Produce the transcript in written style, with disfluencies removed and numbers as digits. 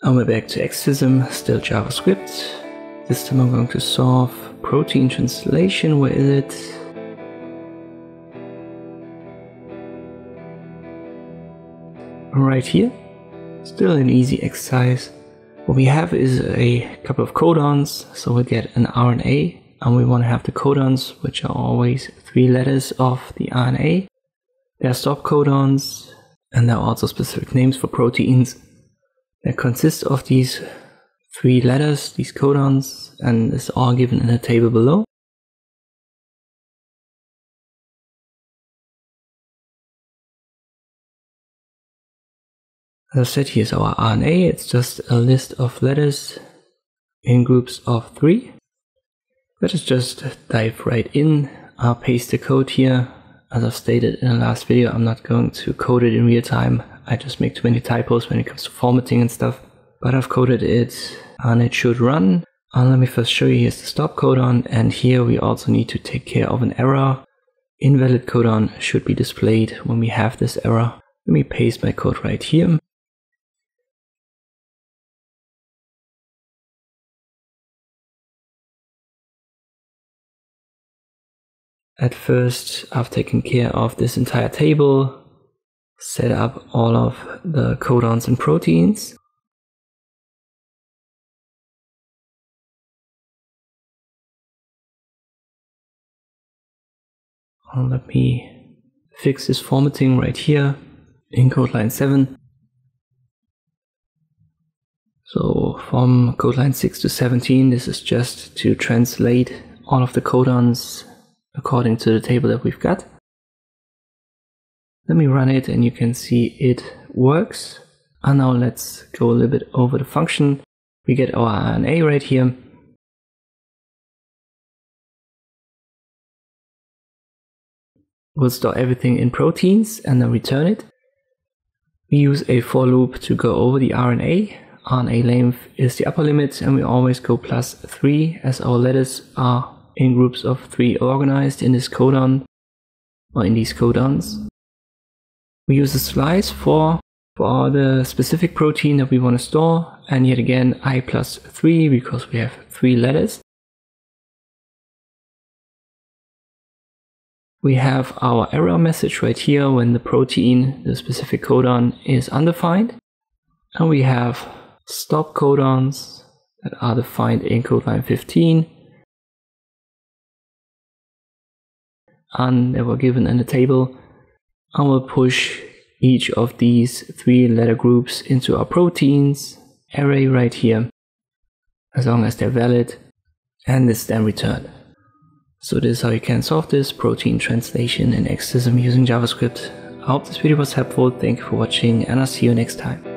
And we're back to Xsysm, still JavaScript. This time I'm going to solve protein translation. Where is it? Right here. Still an easy exercise. What we have is a couple of codons, so we get an RNA, and we want to have the codons, which are always 3 letters of the RNA. There are stop codons, and there are also specific names for proteins that consist of these 3 letters, these codons, and it's all given in the table below. As I said, here's our RNA. It's just a list of letters in groups of 3. Let us just dive right in. I'll paste the code here. As I've stated in the last video, I'm not going to code it in real time. I just make too many typos when it comes to formatting and stuff. But I've coded it and it should run. And let me first show you, here's the stop codon, and here we also need to take care of an error. Invalid codon should be displayed when we have this error. Let me paste my code right here. At first, I've taken care of this entire table, set up all of the codons and proteins. And let me fix this formatting right here in code line 7. So from code line 6 to 17, this is just to translate all of the codons according to the table that we've got. Let me run it and you can see it works. And now let's go a little bit over the function. We get our RNA right here. We'll store everything in proteins and then return it. We use a for loop to go over the RNA. RNA length is the upper limit, and we always go +3 as our letters are in groups of 3 organized in this codon or in these codons. We use a slice for the specific protein that we want to store, and yet again I+3 because we have 3 letters. We have our error message right here when the protein, the specific codon, is undefined, and we have stop codons that are defined in code line 15. And they were given in the table, and we'll push each of these 3 letter groups into our proteins array right here, as long as they're valid, and this then returned. So this is how you can solve this protein translation in Xsysm using JavaScript. I hope this video was helpful, thank you for watching, and I'll see you next time.